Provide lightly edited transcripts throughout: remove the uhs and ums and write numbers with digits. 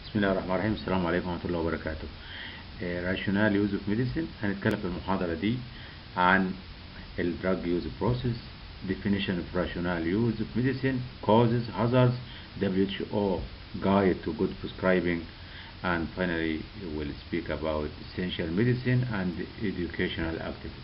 بسم الله الرحمن الرحيم. السلام عليكم ورحمة الله وبركاته. راشونال يوز اوف ميديسين. هنتكلم في المحاضرة دي عن الدراج يوز بروسيس، definition of rational use of medicine, causes, hazards, WHO guide to good prescribing, and finally we'll speak about essential medicine and educational activities.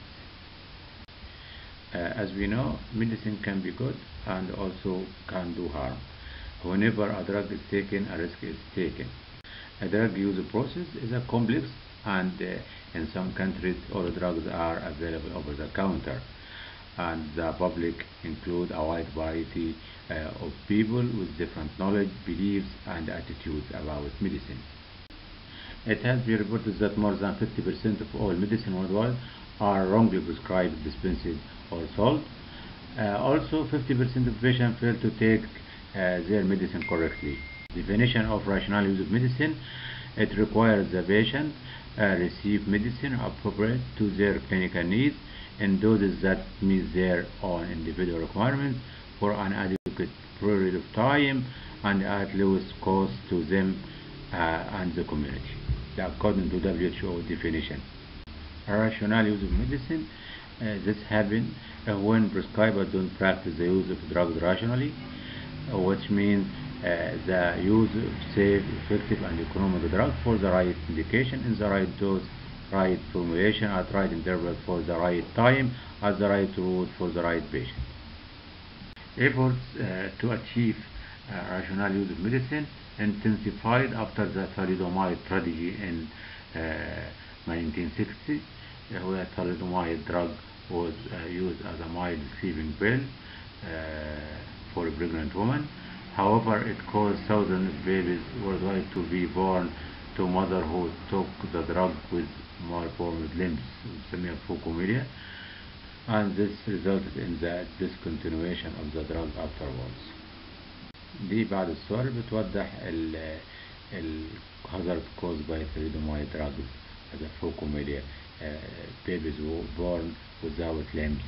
As we know, medicine can be good and also can do harm. Whenever a drug is taken, a risk is taken. A drug use process is a complex, and in some countries all drugs are available over the counter, and the public include a wide variety of people with different knowledge, beliefs, and attitudes about medicine. It has been reported that more than 50% of all medicine worldwide are wrongly prescribed, dispensed, or sold. Also, 50% of patients fail to take their medicine correctly. Definition of rational use of medicine: it requires the patient receive medicine appropriate to their clinical needs in doses that meet their own individual requirements for an adequate period of time and at lowest cost to them and the community, according to WHO definition. Rational use of medicine: this happens when prescribers don't practice the use of drugs rationally, which means the use of safe, effective, and economic drug for the right indication, in the right dose, right formulation, at right interval, for the right time, at the right route, for the right patient. Efforts to achieve rational use of medicine intensified after the thalidomide tragedy in 1960, where thalidomide drug was used as a mild sleeping pill for a pregnant woman. However, it caused thousands of babies worldwide to be born to mothers who took the drug with malformed limbs, phocomelia, and this resulted in the discontinuation of the drug afterwards. دي بعد السؤال بتوضح الهازارد caused by thalidomide drugs as a phocomelia, babies were born without limbs.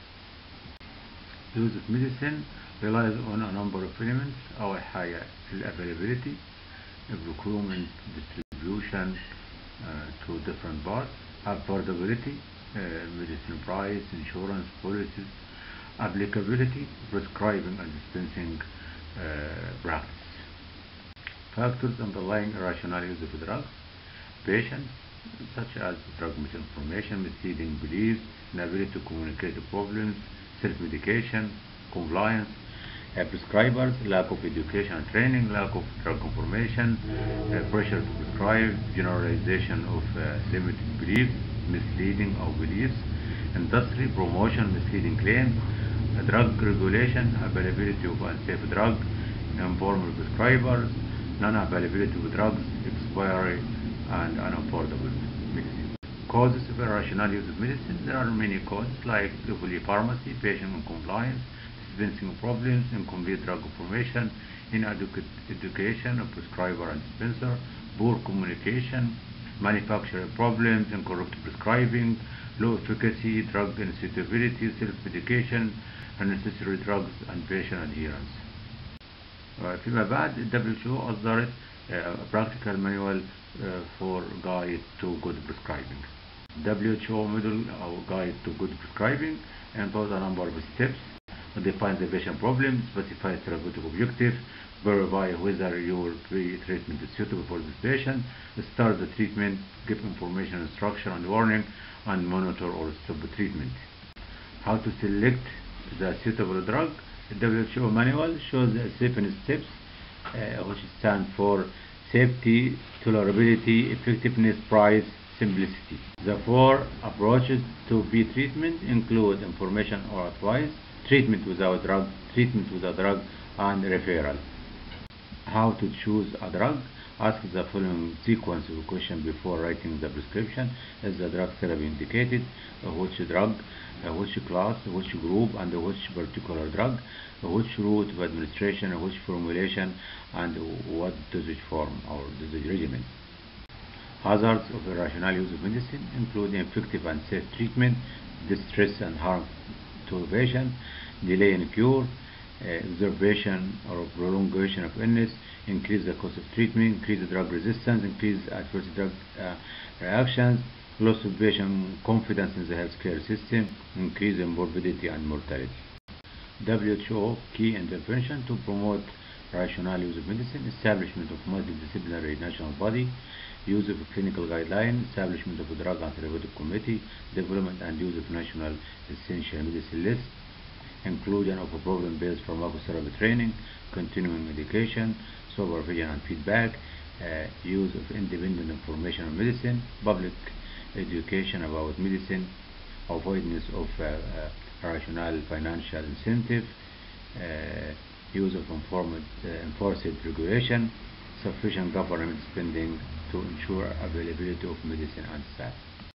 Use of medicine relies on a number of elements. أول حاجة availability, procurement, distribution to different parts, affordability, medicine price, insurance policies, applicability, prescribing and dispensing practice. Factors underlying rational use of drugs: patients, such as drug misinformation, misleading beliefs, inability to communicate problems, self-medication, compliance. Prescribers, lack of education and training, lack of drug information, pressure to prescribe, generalization of limited beliefs, misleading of beliefs. Industry, promotion, misleading claims. Drug regulation, availability of unsafe drug, informal prescribers, non-availability of drugs, expiry, and unaffordable medicine. Causes of irrational use of medicine: there are many causes like polypharmacy, patient non-compliance, dispensing problems, incomplete drug information, inadequate education of prescriber and dispenser, poor communication, manufacturing problems, incorrect prescribing, low efficacy, drug insuitability, self-medication, unnecessary drugs, and patient adherence. فيما بعد WHO أصدرت practical manual for guide to good prescribing. WHO middle guide to good prescribing includes a number of steps: define the patient problem, specify therapeutic objective, verify whether your treatment is suitable for this patient, start the treatment, give information, instruction, and warning, and monitor or stop the treatment. How to select the suitable drug: the WHO manual shows 7 steps, which stand for safety, tolerability, effectiveness, price, simplicity. The 4 approaches to treatment include information or advice, treatment without drug, treatment with a drug, and referral. How to choose a drug: ask the following sequence of questions before writing the prescription. Is the drug therapy indicated? Which drug? Which class? Which group? And which particular drug? Which route of administration? Which formulation? And what dosage form or dosage regimen? Hazards of irrational use of medicine include ineffective and safe treatment, distress and harm to patient, delay in cure, exacerbation or prolongation of illness, increase the cost of treatment, increase the drug resistance, increase adverse drug reactions, loss of patient confidence in the healthcare system, increase in morbidity and mortality. WHO key intervention to promote rational use of medicine, establishment of multidisciplinary national body, use of clinical guideline, establishment of a drug and therapeutic committee, development and use of national essential medicine list, inclusion of a problem-based pharmacotherapy training, continuing education, supervision and feedback, use of independent information on medicine, public education about medicine, avoidance of rational financial incentive, use of enforced regulation, sufficient government spending to ensure availability of medicine and staff.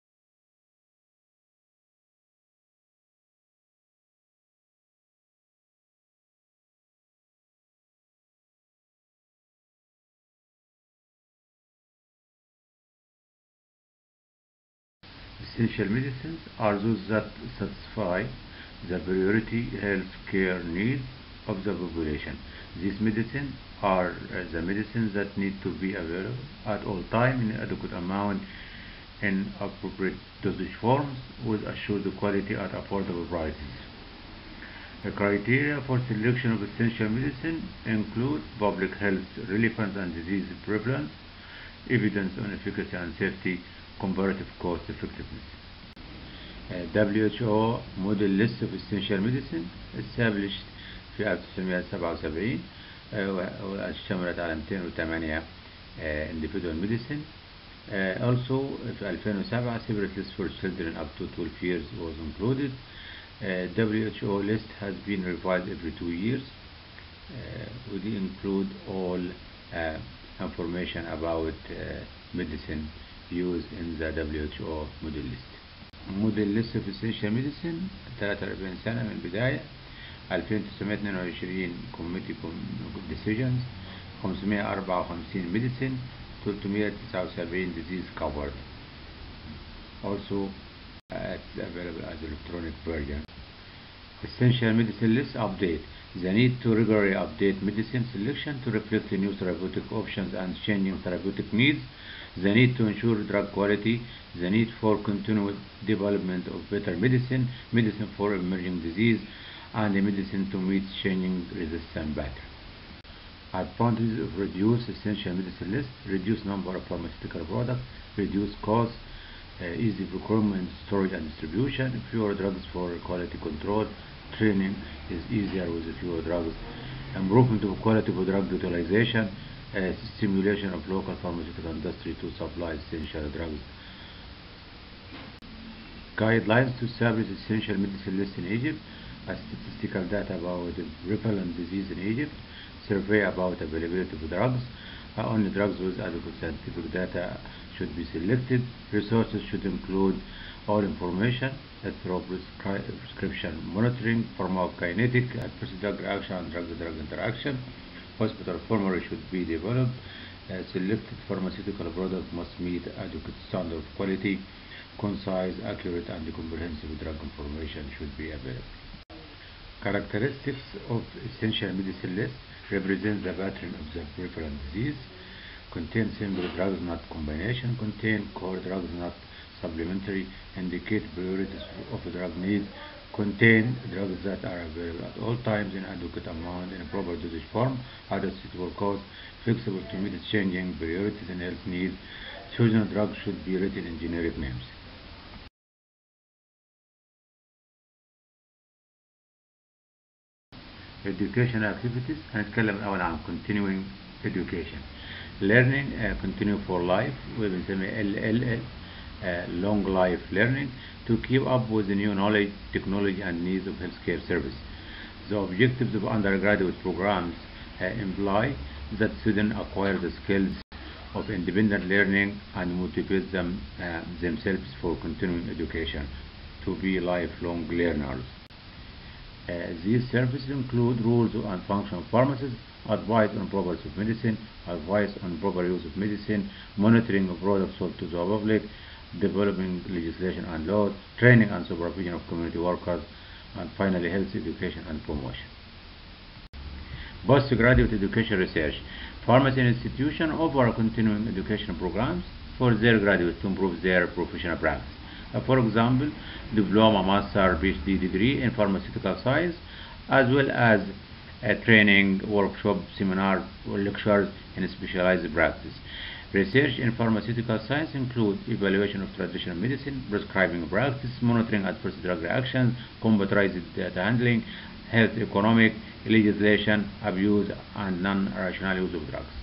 Essential medicines are those that satisfy the priority health care needs of the population. These medicines are the medicines that need to be available at all times in adequate amount in appropriate dosage forms with assured quality at affordable prices. The criteria for selection of essential medicine include public health relevance and disease prevalence, evidence on efficacy and safety, comparative cost effectiveness. WHO model list of essential medicine established في 1977 واشتملت على 208 individual medicine. Also في 2007 separate list for children up to 12 years was included. WHO list has been revised every 2 years. Would include all information about medicine used in the WHO model list. model list of essential medicine 43 سنة من البداية. 2922 committee decisions, 554 medicine, 379 disease covered. Also it's available as electronic version. Essential medicine list update. The need to regularly update medicine selection to reflect the new therapeutic options and changing therapeutic needs. The need to ensure drug quality. The need for continued development of better medicine, medicine for emerging disease, and the medicine to meet changing resistance pattern. Advantages of reduced essential medicine list: reduce number of pharmaceutical products, reduce costs, easy procurement, storage and distribution, fewer drugs for quality control, training is easier with fewer drugs, improvement of quality of drug utilization, stimulation of local pharmaceutical industry to supply essential drugs. Guidelines to establish essential medicine list in Egypt, statistical data about prevalent disease in Egypt, survey about availability of drugs, only drugs with adequate scientific data should be selected. Resources should include all information through prescription monitoring, pharmacokinetic, adverse drug reaction, and drug-drug interaction. Hospital formulary should be developed. Selected pharmaceutical product must meet adequate standard of quality. Concise, accurate, and comprehensive drug information should be available. Characteristics of essential medicine list: represent the pattern of the prevalent disease, contain single drugs not combination, contain core drugs not supplementary, indicate priorities of drug needs, contain drugs that are available at all times in adequate amount in a proper dosage form, at a suitable cost, flexible to meet changing priorities and health needs. Chosen drugs should be written in generic names. Education activities. هنتكلم الأول عن continuing education. Learning continue for life وبنسميه LLL long life learning to keep up with the new knowledge, technology and needs of healthcare service. The objectives of undergraduate programs imply that students acquire the skills of independent learning and motivate themselves for continuing education to be lifelong learners. These services include rules and function of pharmacists, advice on proper use of medicine, advice on proper use of medicine, monitoring of products sold to the public, developing legislation and laws, training and supervision of community workers, and finally health education and promotion. Postgraduate education research. Pharmacy institution offer continuing education programs for their graduates to improve their professional practice. For example, diploma, master, PhD degree in pharmaceutical science, as well as a training, workshop, seminar, or lectures in specialized practice. Research in pharmaceutical science include evaluation of traditional medicine, prescribing practice, monitoring adverse drug reactions, computerized data handling, health economic, legislation, abuse, and non-rational use of drugs.